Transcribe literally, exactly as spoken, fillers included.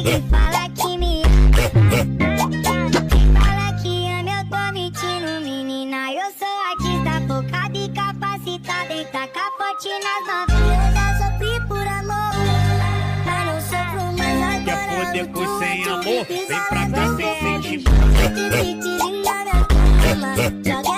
E fala que me ama. Quem fala que ama, eu tô mentindo, menina. Eu sou artista focada e capacitada em tacar forte nas novinhas. Eu já sofri por amor, mas não sofro mais agora. Quer poder com sem amor? Vem pra cá sem sentimento. Joga